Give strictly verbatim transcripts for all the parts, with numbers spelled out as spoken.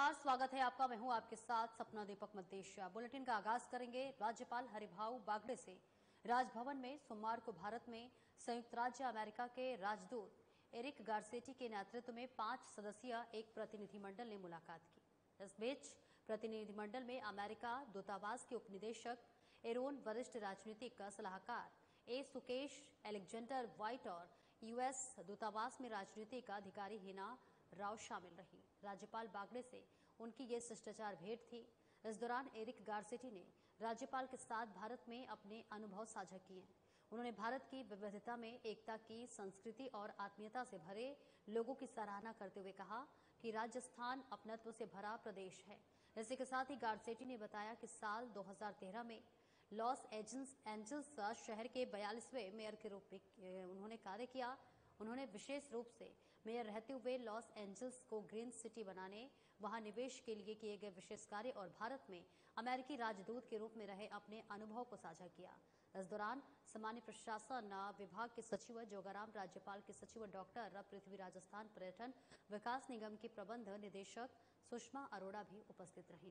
नमस्कार, स्वागत है आपका। मैं हूं आपके साथ सपना दीपक मद्देशिया। बुलेटिन का आगाज करेंगे राज्यपाल हरिभाऊ बागड़े से। राजभवन में सोमवार को भारत में संयुक्त राज्य अमेरिका के राजदूत एरिक गारसेटी के नेतृत्व में पांच सदस्यीय एक प्रतिनिधिमंडल ने मुलाकात की। इस बीच प्रतिनिधिमंडल में अमेरिका दूतावास के उपनिदेशक एरोन, वरिष्ठ राजनीतिक सलाहकार ए सुकेश एलेक्जेंडर व्हाइट और यूएस दूतावास में राजनीतिक अधिकारी हिना राव शामिल रही। राज्यपाल बागड़े से उनकी ये शिष्टाचार भेंट थी। इस दौरान एरिक गारसेटी ने राज्यपाल के साथ भारत में अपने अनुभव साझा किए। उन्होंने भारत की विविधता में एकता की संस्कृति और आत्मीयता से भरे लोगों की सराहना करते हुए कहा कि राजस्थान अपनत्व से भरा प्रदेश है। इसी के साथ ही गारसेटी ने बताया कि साल दो हज़ार तेरह में लॉस एंजल्स शहर के बयालीसवें मेयर के रूप में उन्होंने कार्य किया। उन्होंने विशेष रूप से मेयर रहते हुए लॉस एंजल्स को ग्रीन सिटी बनाने, वहां निवेश के लिए किए गए विशेष कार्य और भारत में अमेरिकी राजदूत के रूप में रहे अपने अनुभव को साझा किया। इस दौरान सामान्य प्रशासन विभाग के सचिव जोगाराम, राज्यपाल के सचिव डॉक्टर पृथ्वी, राजस्थान पर्यटन विकास निगम की प्रबंध निदेशक सुषमा अरोड़ा भी उपस्थित रहीं।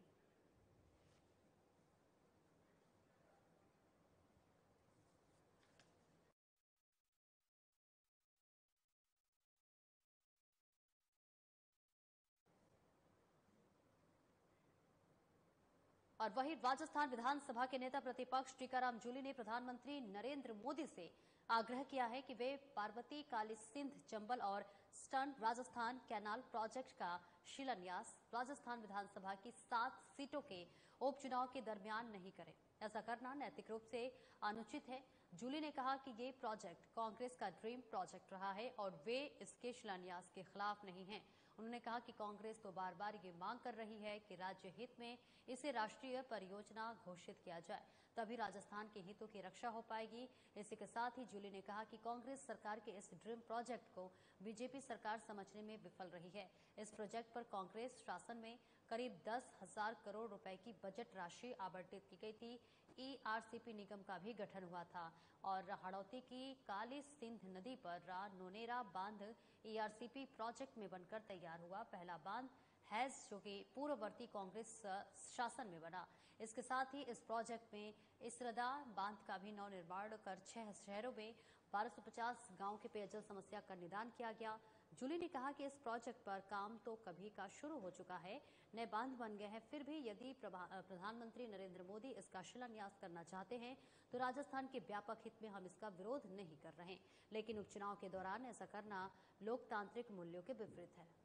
और वहीं राजस्थान विधानसभा के नेता प्रतिपक्ष टीकाराम जूली ने प्रधानमंत्री नरेंद्र मोदी से आग्रह किया है कि वे पार्वती काली सिंध चंबल और स्टर्न राजस्थान कैनाल प्रोजेक्ट का शिलान्यास राजस्थान विधानसभा की सात सीटों के उपचुनाव के दरमियान नहीं करें। ऐसा करना नैतिक रूप से अनुचित है। जूली ने कहा कि ये प्रोजेक्ट कांग्रेस का ड्रीम प्रोजेक्ट रहा है और वे इसके शिलान्यास के खिलाफ नहीं हैं। उन्होंने कहा कि कांग्रेस तो बार बार ये मांग कर रही है कि राज्य हित में इसे राष्ट्रीय परियोजना घोषित किया जाए, तभी राजस्थान के हितों की रक्षा हो पाएगी। इसी के साथ ही जूली ने कहा कि कांग्रेस सरकार के इस ड्रीम प्रोजेक्ट को बीजेपी सरकार समझने में विफल रही है। इस प्रोजेक्ट पर कांग्रेस शासन में करीब दस हजार करोड़ रुपए की बजट राशि आवंटित की गई थी। ईआरसीपी निगम का भी गठन हुआ था और हड़ौती की काली सिंध नदी पर नोनेरा बांध ईआरसीपी प्रोजेक्ट में बनकर तैयार हुआ पहला बांध हैज, जो कि पूर्ववर्ती कांग्रेस शासन में बना। इसके साथ ही इस प्रोजेक्ट में इसरदा बांध का भी नव निर्माण कर छह शहरों में बारह सौ पचास गांव के पेयजल समस्या का निदान किया गया। जूली ने कहा कि इस प्रोजेक्ट पर काम तो कभी का शुरू हो चुका है, नए बांध बन गए हैं, फिर भी यदि प्रधानमंत्री नरेंद्र मोदी इसका शिलान्यास करना चाहते हैं तो राजस्थान के व्यापक हित में हम इसका विरोध नहीं कर रहे, लेकिन उपचुनाव के दौरान ऐसा करना लोकतांत्रिक मूल्यों के विपरीत है।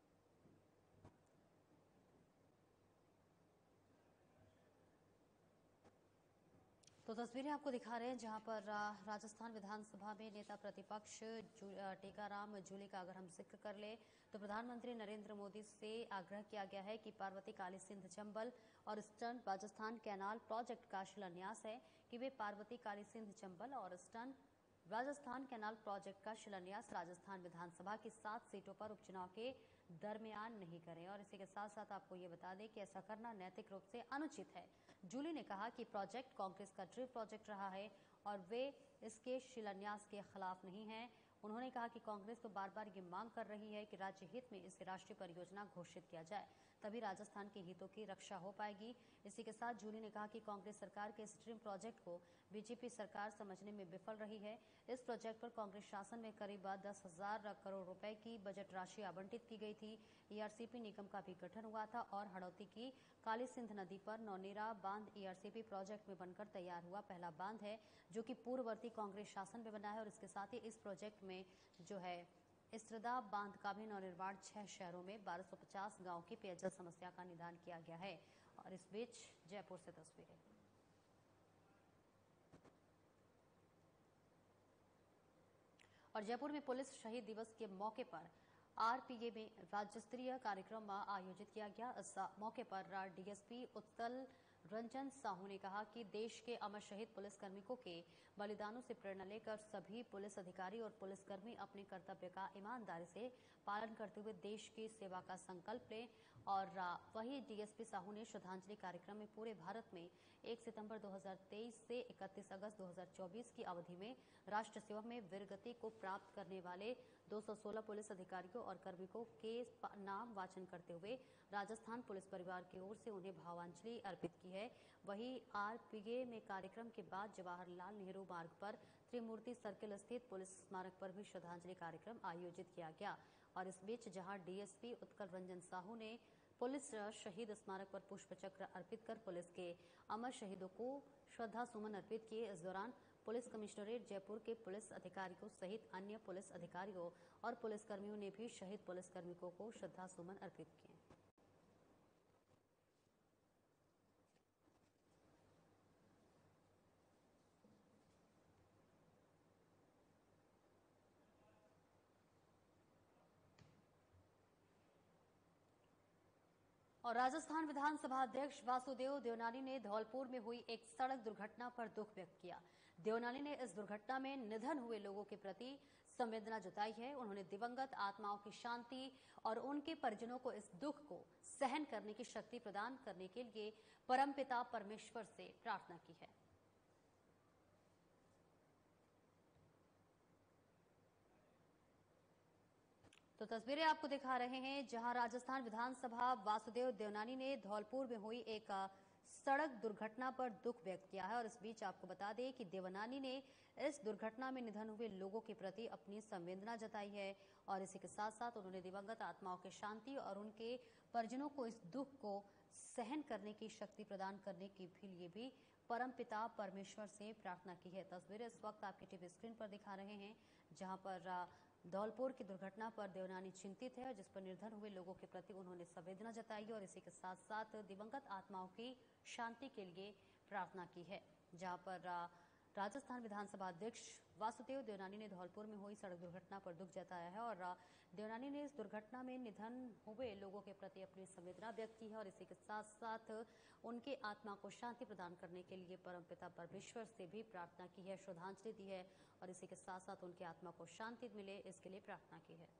तो तस्वीरें आपको दिखा रहे हैं जहां पर राजस्थान विधानसभा में नेता प्रतिपक्ष टीकाराम जूली का अगर हम जिक्र कर ले तो प्रधानमंत्री नरेंद्र मोदी से आग्रह किया गया है कि पार्वती काली सिंध चंबल और ईस्टर्न राजस्थान कैनाल प्रोजेक्ट का शिलान्यास है कि वे पार्वती काली सिंध चंबल और ईस्टर्न राजस्थान कैनाल प्रोजेक्ट का शिलान्यास राजस्थान विधानसभा की सात सीटों पर उपचुनाव के दरमियान नहीं करें। और इसी के साथ साथ आपको ये बता दें कि ऐसा करना नैतिक रूप से अनुचित है। जूली ने कहा कि प्रोजेक्ट कांग्रेस का ड्रीम प्रोजेक्ट रहा है और वे इसके शिलान्यास के खिलाफ नहीं हैं। उन्होंने कहा कि कांग्रेस तो बार बार ये मांग कर रही है कि राज्य हित में इसे राष्ट्रीय परियोजना घोषित किया जाए, तभी राजस्थान के हितों की रक्षा हो पाएगी। इसी के साथ जूली ने कहा कि कांग्रेस सरकार के इस ड्रीम प्रोजेक्ट को बीजेपी सरकार समझने में विफल रही है। इस प्रोजेक्ट पर कांग्रेस शासन में करीब दस हजार करोड़ रुपए की बजट राशि आवंटित की गई थी। ईआरसीपी निगम का भी गठन हुआ था और हड़ौती की काली सिंध नदी पर नौनेरा बांध ईआरसीपी प्रोजेक्ट में बनकर तैयार हुआ पहला बांध है, जो कि पूर्ववर्ती कांग्रेस शासन में बना है। और इसके साथ ही इस प्रोजेक्ट में जो है इसरदा बांध का भी नवनिर्माण छह शहरों में बारह सौ पचास गांव की पेयजल समस्या का निदान किया गया है। और इस बीच जयपुर से तस्वीरें। और जयपुर में पुलिस शहीद दिवस के मौके पर आरपीए में राज्य स्तरीय कार्यक्रम आयोजित किया गया। इस मौके पर डीएसपी उत्तल रंजन साहू ने कहा कि देश के अमर शहीद पुलिस कार्मिकों के बलिदानों से प्रेरणा लेकर सभी पुलिस अधिकारी और पुलिसकर्मी अपने कर्तव्य का ईमानदारी से पालन करते हुए देश की सेवा का संकल्प लें और वही डीएसपी साहू ने श्रद्धांजलि कार्यक्रम में पूरे भारत में एक सितंबर दो हज़ार तेईस से इकतीस अगस्त दो हज़ार चौबीस की अवधि में राष्ट्र सेवा में वीरगति को प्राप्त करने वाले दो सौ सोलह पुलिस अधिकारियों और कार्मिकों के नाम वाचन करते हुए राजस्थान पुलिस परिवार की ओर से उन्हें भावांजलि अर्पित की है। वहीं आरपीए में कार्यक्रम के बाद जवाहरलाल नेहरू मार्ग पर त्रिमूर्ति सर्किल स्थित पुलिस स्मारक पर भी श्रद्धांजलि कार्यक्रम आयोजित किया गया। और इस बीच जहां डीएसपी उत्कल रंजन साहू ने पुलिस शहीद स्मारक पर पुष्प चक्र अर्पित कर पुलिस के अमर शहीदों को श्रद्धा सुमन अर्पित किए। इस दौरान पुलिस कमिश्नरेट जयपुर के पुलिस अधिकारियों सहित अन्य पुलिस अधिकारियों और पुलिसकर्मियों ने भी शहीद पुलिस कार्मिकों को श्रद्धा सुमन अर्पित किए। और राजस्थान विधानसभा अध्यक्ष वासुदेव देवनानी ने धौलपुर में हुई एक सड़क दुर्घटना पर दुख व्यक्त किया। देवनानी ने इस दुर्घटना में निधन हुए लोगों के प्रति संवेदना जताई है। उन्होंने दिवंगत आत्माओं की शांति और उनके परिजनों को इस दुख को सहन करने की शक्ति प्रदान करने के लिए परमपिता परमेश्वर से प्रार्थना की है। तो तस्वीरें आपको दिखा रहे हैं जहां राजस्थान विधानसभा वासुदेव देवनानी ने धौलपुर में हुई एक सड़क दुर्घटना पर दुख व्यक्त किया है। और इस बीच आपको बता दें कि देवनानी ने इस दुर्घटना में निधन हुए लोगों के प्रति अपनी संवेदना जताई है। और इसी के साथ साथ उन्होंने दिवंगत आत्माओं की शांति और उनके परिजनों को इस दुख को सहन करने की शक्ति प्रदान करने के भी लिए भी परमपिता परमेश्वर से प्रार्थना की है। तस्वीरें इस वक्त आपके टीवी स्क्रीन पर दिखा रहे हैं जहां पर धौलपुर की दुर्घटना पर देवनानी चिंतित है, जिस पर निर्धन हुए लोगों के प्रति उन्होंने संवेदना जताई और इसी के साथ साथ दिवंगत आत्माओं की शांति के लिए प्रार्थना की है। जहां पर राजस्थान विधानसभा अध्यक्ष वासुदेव देवनानी ने धौलपुर में हुई सड़क दुर्घटना पर दुख जताया है और देवनानी ने इस दुर्घटना में निधन हुए लोगों के प्रति अपनी संवेदना व्यक्त की है और इसी के साथ साथ उनके आत्मा को शांति प्रदान करने के लिए परमपिता परमेश्वर से भी प्रार्थना की है, श्रद्धांजलि दी है और इसी के साथ साथ उनके आत्मा को शांति मिले इसके लिए प्रार्थना की है।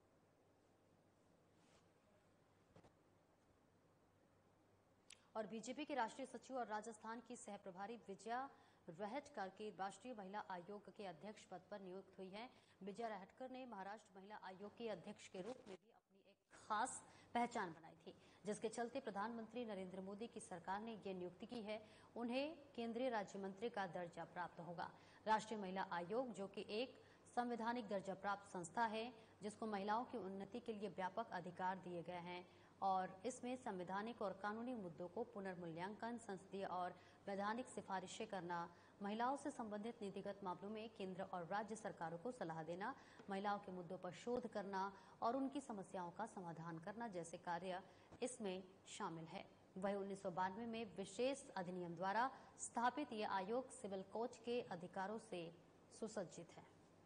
और बीजेपी के राष्ट्रीय सचिव और राजस्थान की सह प्रभारी विजया रहटकर के राष्ट्रीय महिला आयोग के अध्यक्ष पद पर नियुक्त हुई है। विजया रहटकर ने महाराष्ट्र महिला आयोग के अध्यक्ष के रूप में भी अपनी एक खास पहचान बनाई थी, जिसके चलते प्रधानमंत्री नरेंद्र मोदी की सरकार ने यह नियुक्ति की है। उन्हें केंद्रीय राज्य मंत्री का दर्जा प्राप्त होगा। राष्ट्रीय महिला आयोग जो कि एक संवैधानिक दर्जा प्राप्त संस्था है, जिसको महिलाओं की उन्नति के लिए व्यापक अधिकार दिए गए हैं और इसमें संवैधानिक और कानूनी मुद्दों को पुनर्मूल्यांकन, संसदीय और वैधानिक सिफारिशें करना, महिलाओं से संबंधित नीतिगत मामलों में केंद्र और राज्य सरकारों को सलाह देना, महिलाओं के मुद्दों पर शोध करना और उनकी समस्याओं का समाधान करना जैसे कार्य इसमें शामिल है। वही उन्नीस सौ बानवे में विशेष अधिनियम द्वारा स्थापित यह आयोग सिविल कोड के अधिकारों से सुसज्जित है।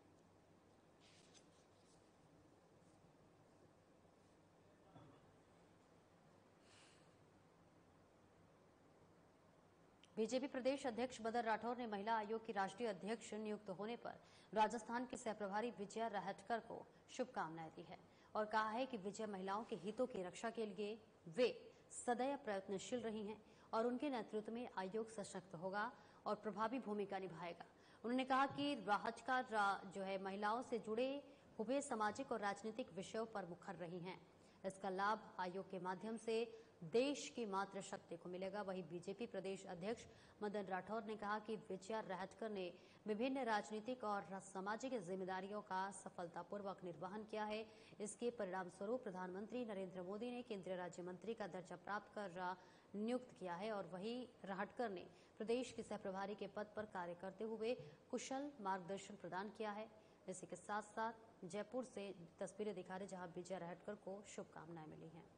बीजेपी प्रदेश अध्यक्ष मदन राठौर ने महिला आयोग की राष्ट्रीय अध्यक्ष नियुक्त होने पर राजस्थान के सह प्रभारी विजया रहटकर को शुभकामनाएं दी है और कहा है कि विजय महिलाओं के हितों की रक्षा के लिए वे सदैव प्रयत्नशील रही हैं और उनके नेतृत्व में आयोग सशक्त होगा और प्रभावी भूमिका निभाएगा। उन्होंने कहा कि रहटकर जो है महिलाओं से जुड़े हुए सामाजिक और राजनीतिक विषयों पर मुखर रही हैं। इसका लाभ आयोग के माध्यम से देश की मातृशक्ति को मिलेगा। वहीं बीजेपी प्रदेश अध्यक्ष मदन राठौर ने कहा कि विजया रहटकर ने विभिन्न राजनीतिक और सामाजिक जिम्मेदारियों का सफलतापूर्वक निर्वहन किया है। इसके परिणाम स्वरूप प्रधानमंत्री नरेंद्र मोदी ने केंद्रीय राज्य मंत्री का दर्जा प्राप्त कर नियुक्त किया है और वही रहटकर ने प्रदेश के सह प्रभारी के पद पर कार्य करते हुए कुशल मार्गदर्शन प्रदान किया है। इसी के साथ साथ जयपुर से तस्वीरें दिखा रहे जहां विजया रहटकर को शुभकामनाएं मिली हैं।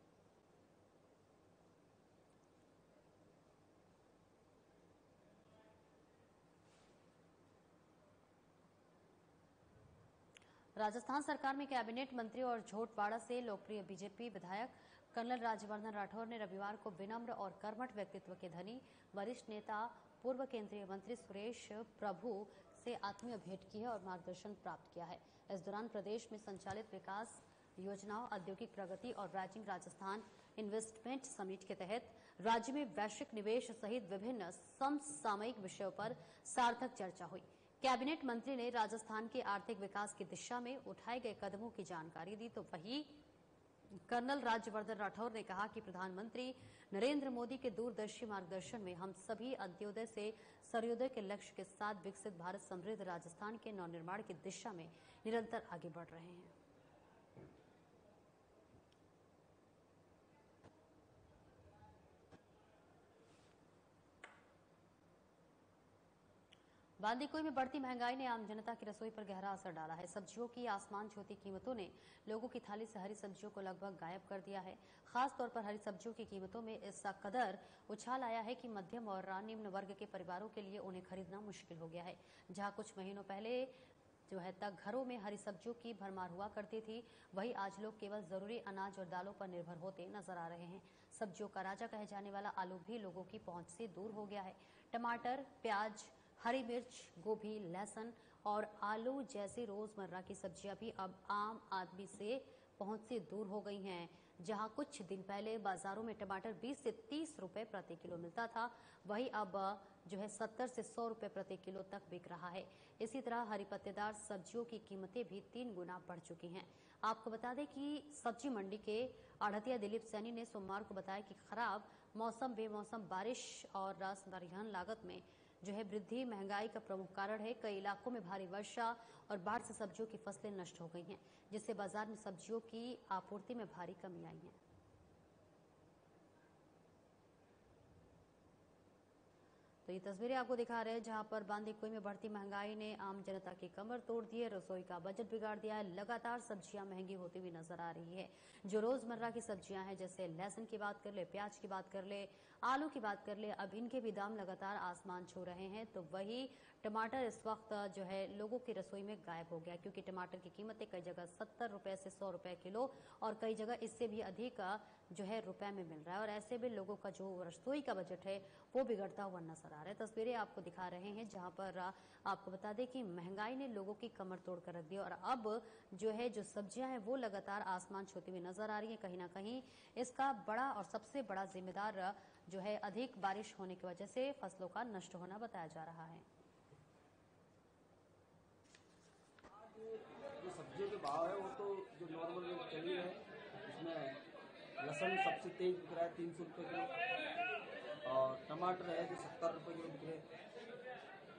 राजस्थान सरकार में कैबिनेट मंत्री और झोटवाड़ा से लोकप्रिय बीजेपी विधायक कर्नल राज्यवर्धन राठौर ने रविवार को विनम्र और कर्मठ व्यक्तित्व के धनी वरिष्ठ नेता पूर्व केंद्रीय मंत्री सुरेश प्रभु से आत्मीय भेंट की है और मार्गदर्शन प्राप्त किया है। इस दौरान प्रदेश में संचालित विकास योजनाओं, औद्योगिक प्रगति और राइजिंग राजस्थान इन्वेस्टमेंट समिट के तहत राज्य में वैश्विक निवेश सहित विभिन्न समसामयिक विषयों पर सार्थक चर्चा हुई। कैबिनेट मंत्री ने राजस्थान के आर्थिक विकास की दिशा में उठाए गए कदमों की जानकारी दी, तो वहीं कर्नल राज्यवर्धन राठौर ने कहा कि प्रधानमंत्री नरेंद्र मोदी के दूरदर्शी मार्गदर्शन में हम सभी अंत्योदय से सर्वोदय के लक्ष्य के साथ विकसित भारत समृद्ध राजस्थान के नवनिर्माण की दिशा में निरंतर आगे बढ़ रहे हैं। बांदीकुई में बढ़ती महंगाई ने आम जनता की रसोई पर गहरा असर डाला है। सब्जियों की आसमान छूती कीमतों ने लोगों की थाली से हरी सब्जियों को लगभग गायब कर दिया है। खास तौर पर हरी सब्जियों की कीमतों में इस कदर उछाल आया है कि मध्यम और निम्न वर्ग के परिवारों के लिए उन्हें खरीदना मुश्किल हो गया है। जहां कुछ महीनों पहले जो है तक घरों में हरी सब्जियों की भरमार हुआ करती थी, वहीं आज लोग केवल जरूरी अनाज और दालों पर निर्भर होते नजर आ रहे हैं। सब्जियों का राजा कहे जाने वाला आलू भी लोगों की पहुंच से दूर हो गया है। टमाटर, प्याज, हरी मिर्च, गोभी, लहसुन और आलू जैसी रोजमर्रा की सब्जियां भी अब आम आदमी से पहुंच से दूर हो गई हैं। जहां कुछ दिन पहले बाजारों में टमाटर बीस से तीस रुपए प्रति किलो मिलता था, वहीं अब जो है सत्तर से सौ रुपए प्रति किलो तक बिक रहा है। इसी तरह हरी पत्तेदार सब्जियों की कीमतें भी तीन गुना बढ़ चुकी हैं। आपको बता दें कि सब्जी मंडी के आढ़तिया दिलीप सैनी ने सोमवार को बताया कि खराब मौसम, बेमौसम बारिश और रास परिवहन लागत में जो है वृद्धि महंगाई का प्रमुख कारण है। कई इलाकों में भारी वर्षा और बाढ़ से सब्जियों की फसलें नष्ट हो गई हैं, जिससे बाजार में सब्जियों की आपूर्ति में भारी कमी आई है। तो ये तस्वीरें आपको दिखा रहे हैं जहां पर बांदीकुई में बढ़ती महंगाई ने आम जनता की कमर तोड़ दी है, रसोई का बजट बिगाड़ दिया है। लगातार सब्जियां महंगी होती हुई नजर आ रही है। जो रोजमर्रा की सब्जियां हैं, जैसे लहसुन की बात कर ले, प्याज की बात कर ले, आलू की बात कर ले, अब इनके भी दाम लगातार आसमान छू रहे हैं। तो वही टमाटर इस वक्त जो है लोगों की रसोई में गायब हो गया, क्योंकि टमाटर की कीमतें कई जगह सत्तर रुपए से सौ रुपए किलो और कई जगह इससे भी अधिक जो है रुपए में मिल रहा है। और ऐसे में लोगों का जो रसोई का बजट है वो बिगड़ता हुआ नजर आ रहा है। तस्वीरें आपको दिखा रहे हैं जहां पर आपको बता दें कि महंगाई ने लोगों की कमर तोड़ कर रख दी और अब जो है जो सब्जियां हैं वो लगातार आसमान छूती हुई नजर आ रही है। कहीं ना कहीं इसका बड़ा और सबसे बड़ा जिम्मेदार जो है अधिक बारिश होने की वजह से फसलों का नष्ट होना बताया जा रहा है। जो सब्जियों के भाव है वो तो जो नॉर्मल चल ही है। इसमें लहसुन सबसे तेज बिक रहा है तीन सौ रुपये किलो, और टमाटर है जो सत्तर रुपये किलो बिक रहे।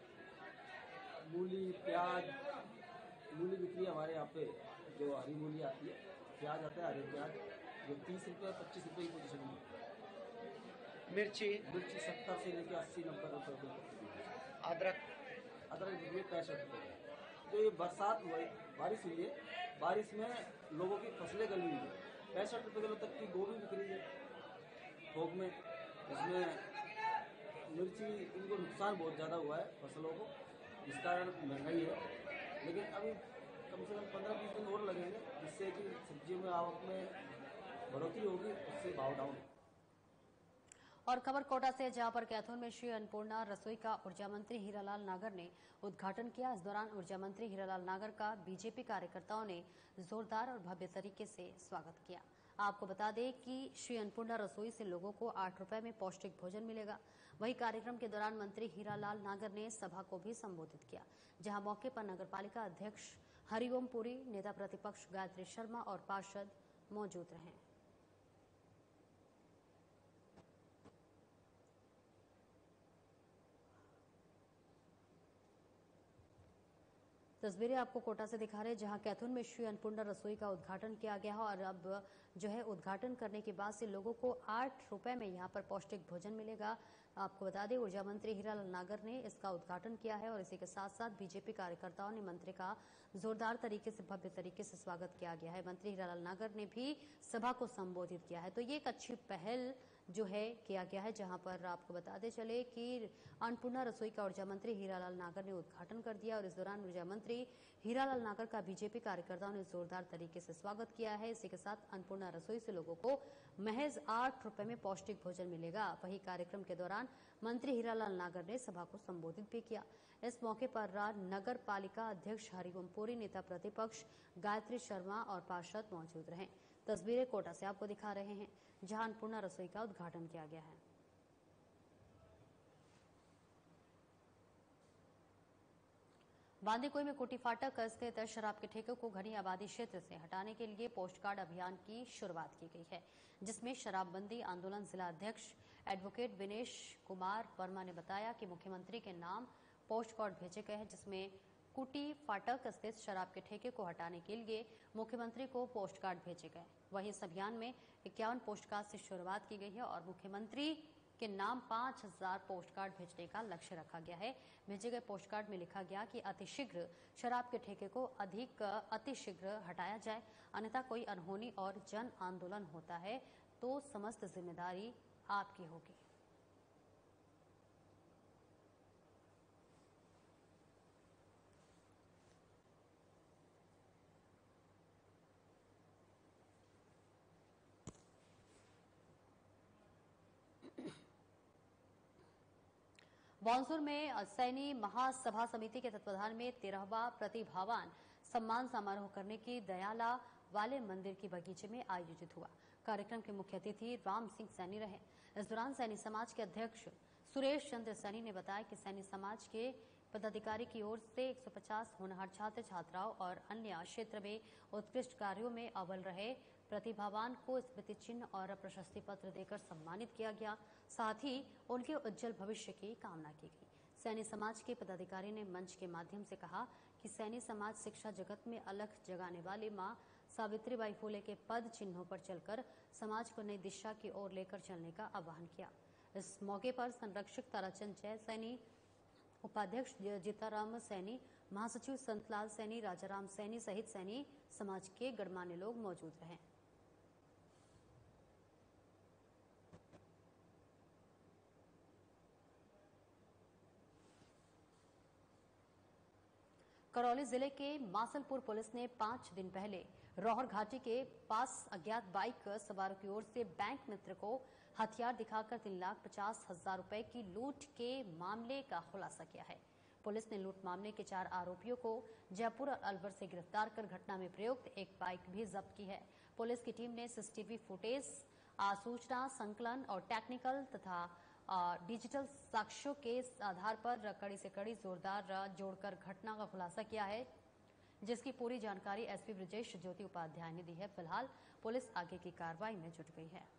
मूली, प्याज, मूली बिक रही है हमारे यहाँ पे, जो हरी मूली आती है, प्याज आता है हरे प्याज, जो तीस रुपये पच्चीस रुपये की पोजीशन में। मिर्ची मिर्ची सत्तर से लेकर अस्सी नब्बे रुपये किलो। अदरक अदरक बिक रही है पैंसठ रुपये। तो ये बरसात हुई, बारिश हुई है, बारिश में लोगों की फसलें गली हुई है। पैंसठ रुपये किलो तक की गोभी बिक रही है थोक में। इसमें मिर्ची, इनको नुकसान बहुत ज़्यादा हुआ है फसलों को, जिस कारण महंगाई है। लेकिन अभी कम से कम पंद्रह बीस दिन और लगेंगे, जिससे कि सब्जियों में आवक में बढ़ोतरी होगी, उससे भाव डाउन। और खबर कोटा से, जहां पर कैथून में श्री अन्नपूर्णा रसोई का ऊर्जा मंत्री हीरालाल नागर ने उद्घाटन किया। इस दौरान ऊर्जा मंत्री हीरालाल नागर का बीजेपी कार्यकर्ताओं ने जोरदार और भव्य तरीके से स्वागत किया। आपको बता दें कि श्री अन्नपूर्णा रसोई से लोगों को आठ रुपए में पौष्टिक भोजन मिलेगा। वहीं कार्यक्रम के दौरान मंत्री हीरालाल नागर ने सभा को भी संबोधित किया, जहां मौके पर नगरपालिका अध्यक्ष हरिओम पुरी, नेता प्रतिपक्ष गायत्री शर्मा और पार्षद मौजूद रहे। तस्वीरें आपको कोटा से दिखा रहे हैं, जहां कैथून में श्री अन्नपूर्णा रसोई का उद्घाटन किया गया है और अब जो है उद्घाटन करने के बाद से लोगों को आठ रुपए में यहां पर पौष्टिक भोजन मिलेगा। आपको बता दें ऊर्जा मंत्री हीरालाल नागर ने इसका उद्घाटन किया है और इसी के साथ साथ बीजेपी कार्यकर्ताओं ने मंत्री का जोरदार तरीके से, भव्य तरीके से स्वागत किया गया है। मंत्री हीरालाल नागर ने भी सभा को संबोधित किया है। तो ये एक अच्छी पहल जो है किया गया है, जहां पर आपको बताते चले कि अन्नपूर्णा रसोई का ऊर्जा मंत्री हीरालाल नागर ने उद्घाटन कर दिया और इस दौरान ऊर्जा मंत्री हीरालाल नागर का बीजेपी कार्यकर्ताओं ने जोरदार तरीके से स्वागत किया है। इसी के साथ अन्नपूर्णा रसोई से लोगों को महज आठ रुपए में पौष्टिक भोजन मिलेगा। वहीं कार्यक्रम के दौरान मंत्री हीरालाल नागर ने सभा को संबोधित भी किया। इस मौके पर नगर पालिका अध्यक्ष हरिओम पुरी, नेता प्रतिपक्ष गायत्री शर्मा और पार्षद मौजूद रहे। तस्वीरें कोटा से आपको दिखा रहे हैं, जहां अन्नपूर्णा रसोई का उद्घाटन किया गया है। बांदीकुई में कोटी फाटक स्थित शराब के ठेके को घनी आबादी क्षेत्र से हटाने के लिए पोस्ट कार्ड अभियान की शुरुआत की गई है, जिसमें शराबबंदी आंदोलन जिला अध्यक्ष एडवोकेट विनेश कुमार वर्मा ने बताया कि मुख्यमंत्री के नाम पोस्ट कार्ड भेजे गए हैं, जिसमें कुटी फाटक स्थित शराब के ठेके को हटाने के लिए मुख्यमंत्री को पोस्ट कार्ड भेजे गए। वहीं इस अभियान में इक्यावन पोस्ट कार्ड से शुरुआत की गई है और मुख्यमंत्री के नाम पांच हजार पोस्ट कार्ड भेजने का लक्ष्य रखा गया है। भेजे गए पोस्ट कार्ड में लिखा गया कि अतिशीघ्र शराब के ठेके को अधिक अतिशीघ्र हटाया जाए, अन्यथा कोई अनहोनी और जन आंदोलन होता है तो समस्त जिम्मेदारी आपकी होगी। बानसूर में सैनी महासभा समिति के तत्वाधान में तेरहवां प्रतिभावान सम्मान समारोह करने की दयाला वाले मंदिर की बगीचे में आयोजित हुआ। कार्यक्रम के मुख्य अतिथि राम सिंह सैनी रहे। इस दौरान सैनी समाज के अध्यक्ष सुरेश चंद्र सैनी ने बताया कि सैनी समाज के पदाधिकारी की ओर से एक सौ पचास होनहार छात्र छात्राओं और अन्य क्षेत्र में उत्कृष्ट कार्यों में अव्वल रहे प्रतिभावान को स्मृति चिन्ह और प्रशस्ति पत्र देकर सम्मानित किया गया। साथ ही उनके उज्जवल भविष्य की कामना की गई। सैनी समाज के पदाधिकारी ने मंच के माध्यम से कहा कि सैनी समाज शिक्षा जगत में अलख जगाने वाली मां सावित्रीबाई फूले के पद चिन्हों पर चलकर समाज को नई दिशा की ओर लेकर चलने का आह्वान किया। इस मौके पर संरक्षक ताराचंद जय सैनी, उपाध्यक्ष जीताराम सैनी, महासचिव संतलाल सैनी, राजाराम सैनी सहित सैनी समाज के गणमान्य लोग मौजूद रहे। करौली जिले के मासलपुर पुलिस ने पांच दिन पहले रोहर घाटी के पास अज्ञात बाइक सवारों की ओर से बैंक मित्र को हथियार दिखाकर तीन लाख पचास हजार रुपए की लूट के मामले का खुलासा किया है। पुलिस ने लूट मामले के चार आरोपियों को जयपुर और अलवर से गिरफ्तार कर घटना में प्रयुक्त एक बाइक भी जब्त की है। पुलिस की टीम ने सीसीटीवी फुटेज, सूचना संकलन और टेक्निकल तथा डिजिटल साक्ष्यों के आधार पर कड़ी से कड़ी जोरदार जोड़कर घटना का खुलासा किया है, जिसकी पूरी जानकारी एसपी ब्रजेश ज्योति उपाध्याय ने दी है। फिलहाल पुलिस आगे की कार्रवाई में जुट गई है।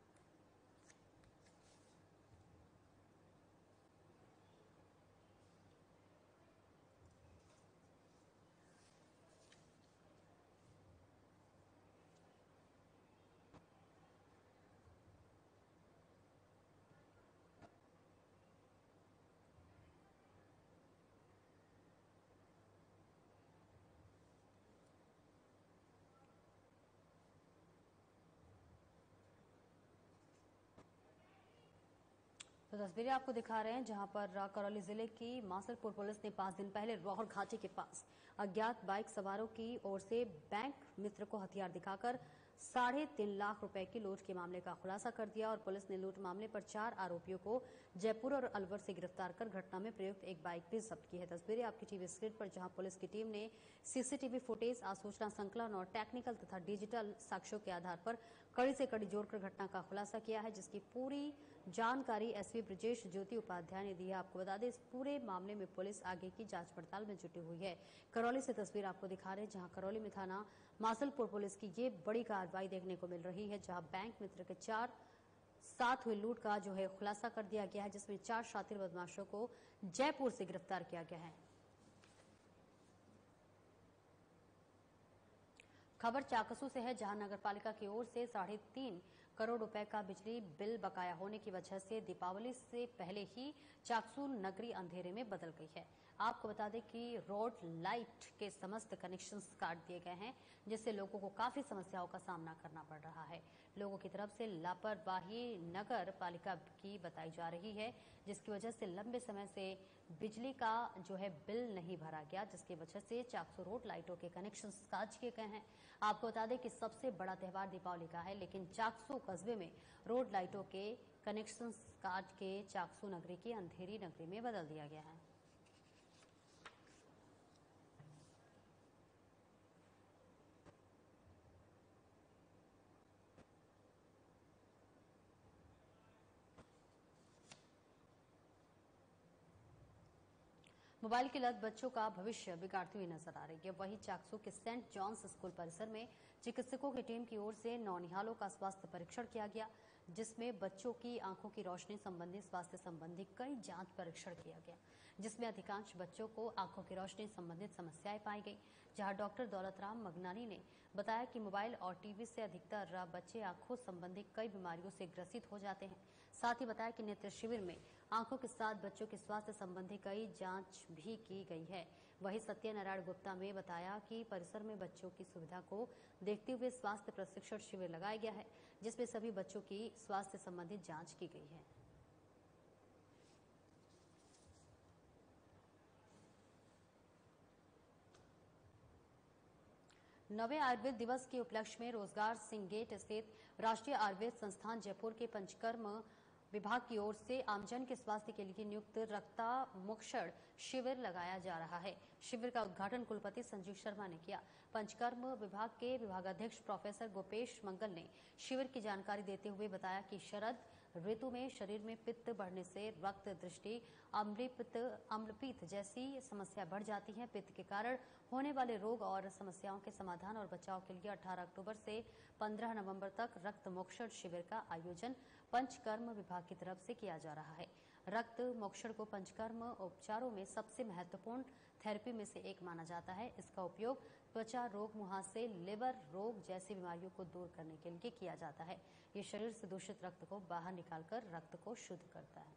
तो तस्वीरें आपको दिखा रहे हैं, जहां पर करौली जिले की मासलपुर पुलिस ने पांच दिन पहले रोहर घाटी के पास अज्ञात बाइक सवारों की ओर से बैंक मित्र को हथियार दिखाकर साढ़े तीन लाख रुपए की लूट के मामले का खुलासा कर दिया और पुलिस ने लूट मामले पर चार आरोपियों को जयपुर और अलवर से गिरफ्तार कर घटना में प्रयुक्त एक बाइक भी जब्त की है। तस्वीरें आपकी टीवी स्क्रीन पर, जहां पुलिस की टीम ने सीसीटीवी फुटेज, आसूचना संकलन और टेक्निकल तथा डिजिटल साक्ष्यों के आधार पर कड़ी से कड़ी जोड़कर घटना का खुलासा किया है, जिसकी पूरी जानकारी एसपी ब्रजेश ज्योति उपाध्याय ने दी है। आपको बता दें, इस पूरे मामले में पुलिस आगे की जांच पड़ताल में जुटी हुई है। करौली से तस्वीर आपको दिखा रहे हैं, जहां करौली में थाना मासलपुर पुलिस की ये बड़ी कार्रवाई देखने को मिल रही है, जहां बैंक मित्र के चार साथ हुई लूट का जो है खुलासा कर दिया गया है, जिसमें चार शातिर बदमाशों को जयपुर से गिरफ्तार किया गया है। खबर चाकसू से है, जहां नगर पालिका की ओर से साढ़े तीन करोड़ रुपए का बिजली बिल बकाया होने की वजह से दीपावली से पहले ही चाकसू नगरी अंधेरे में बदल गई है। आपको बता दें कि रोड लाइट के समस्त कनेक्शंस काट दिए गए हैं, जिससे लोगों को काफी समस्याओं का सामना करना पड़ रहा है। लोगों की तरफ से लापरवाही नगर पालिका की बताई जा रही है, जिसकी वजह से लंबे समय से बिजली का जो है बिल नहीं भरा गया, जिसकी वजह से चाकसू रोड लाइटों के कनेक्शंस काट किए गए हैं। आपको बता दें कि सबसे बड़ा त्योहार दीपावली का है, लेकिन चाकसू कस्बे में रोड लाइटों के कनेक्शंस काट के चाकसू नगरी की अंधेरी नगरी में बदल दिया गया है। मोबाइल की लत बच्चों का भविष्य बिगाड़ती हुई नजर आ रही है। वहीं चाकसू के सेंट जॉन्स स्कूल परिसर में चिकित्सकों की टीम की ओर से नौनिहालों का स्वास्थ्य परीक्षण किया गया, जिसमें बच्चों की आंखों की रोशनी संबंधी स्वास्थ्य संबंधी कई जांच परीक्षण किया गया, जिसमें अधिकांश बच्चों को आंखों की रोशनी संबंधित समस्याएं पाई गई। जहां डॉक्टर दौलतराम मगनानी ने बताया कि मोबाइल और टीवी से अधिकतर बच्चे आंखों संबंधी कई बीमारियों से ग्रसित हो जाते हैं। साथ ही बताया कि नेत्र शिविर में आंखों के साथ बच्चों के स्वास्थ्य संबंधी कई जांच भी की गई है। वहीं सत्यनारायण गुप्ता ने बताया कि परिसर में बच्चों की सुविधा को देखते हुए स्वास्थ्य प्रशिक्षण शिविर लगाया गया है, जिसमें सभी बच्चों की स्वास्थ्य संबंधी जांच की गई है। नवे आयुर्वेद दिवस के उपलक्ष्य में रोजगार सिंह गेट स्थित राष्ट्रीय आयुर्वेद संस्थान जयपुर के पंचकर्म विभाग की ओर से आमजन के स्वास्थ्य के लिए नियुक्त रक्तामोक्षण शिविर लगाया जा रहा है। शिविर का उद्घाटन कुलपति संजीव शर्मा ने किया। पंचकर्म विभाग के विभागाध्यक्ष प्रोफेसर गोपेश मंगल ने शिविर की जानकारी देते हुए बताया कि शरद ऋतु में शरीर में पित्त बढ़ने से रक्त दृष्टि अम्लपित्त अम्लपीत जैसी समस्या बढ़ जाती है। पित्त के कारण होने वाले रोग और समस्याओं के समाधान और बचाव के लिए अठारह अक्टूबर से पंद्रह नवंबर तक रक्त मोक्षण शिविर का आयोजन पंचकर्म विभाग की तरफ से किया जा रहा है। रक्त मोक्षण को पंचकर्म उपचारों में सबसे महत्वपूर्ण थेरेपी में से एक माना जाता है। इसका उपयोग त्वचा रोग, मुहासे, लिवर रोग जैसी बीमारियों को दूर करने के लिए किया जाता है। ये शरीर से दूषित रक्त को बाहर निकालकर रक्त को शुद्ध करता है।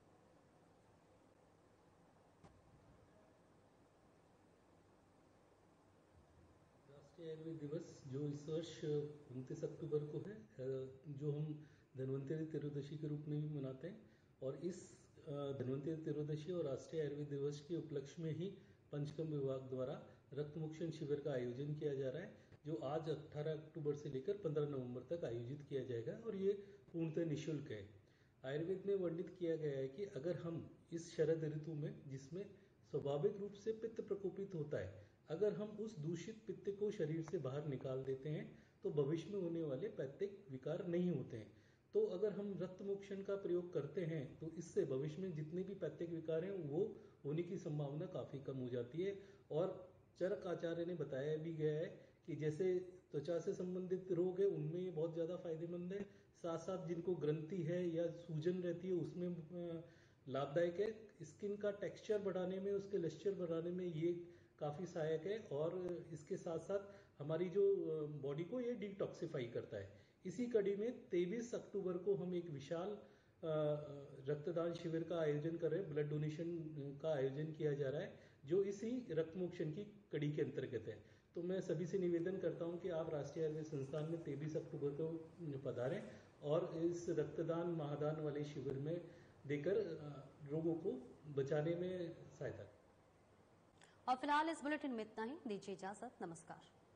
राष्ट्रीय आयुर्वेद दिवस जो इस वर्ष उनतीस अक्टूबर को है, जो हम धन्वंतरी त्रयोदशी के रूप में भी मनाते हैं, और इस धन्वंतरी त्रयोदशी और राष्ट्रीय आयुर्वेद दिवस के उपलक्ष्य में ही पंचकर्म विभाग द्वारा रक्त मोक्षण शिविर का आयोजन किया जा रहा है, जो आज अठारह अक्टूबर से लेकर पंद्रह नवंबर तक आयोजित किया जाएगा और ये पूर्णतः निःशुल्क है। आयुर्वेद में वर्णित किया गया है कि अगर हम इस शरद ऋतु में, जिसमें स्वाभाविक रूप से पित्त प्रकोपित होता है, अगर हम उस दूषित पित्त को शरीर से बाहर निकाल देते हैं तो भविष्य में होने वाले पैतृक विकार नहीं होते हैं। तो अगर हम रक्त मोक्षण का प्रयोग करते हैं तो इससे भविष्य में जितने भी पैतृक विकार हैं वो होने की संभावना काफ़ी कम हो जाती है। और चरक आचार्य ने बताया भी गया है कि जैसे त्वचा से संबंधित रोग है उनमें ये बहुत ज़्यादा फायदेमंद है, साथ साथ जिनको ग्रंथि है या सूजन रहती है उसमें लाभदायक है। स्किन का टेक्सचर बढ़ाने में, उसके लस्चर बढ़ाने में ये काफ़ी सहायक है, और इसके साथ साथ हमारी जो बॉडी को ये डिटॉक्सिफाई करता है। इसी कड़ी में तेईस अक्टूबर को हम एक विशाल रक्तदान शिविर का आयोजन कर रहे हैं, ब्लड डोनेशन का आयोजन किया जा रहा है, जो इसी रक्त मोक्षण की कड़ी के अंतर्गत है। तो मैं सभी से निवेदन करता हूं कि आप राष्ट्रीय आयुर्वेद संस्थान में तेईस अक्टूबर को पधारें और इस रक्तदान महादान वाले शिविर में देकर रोगों को बचाने में सहायता। और फिलहाल इस बुलेटिन में इतना ही। दीजिए इजाजत। नमस्कार।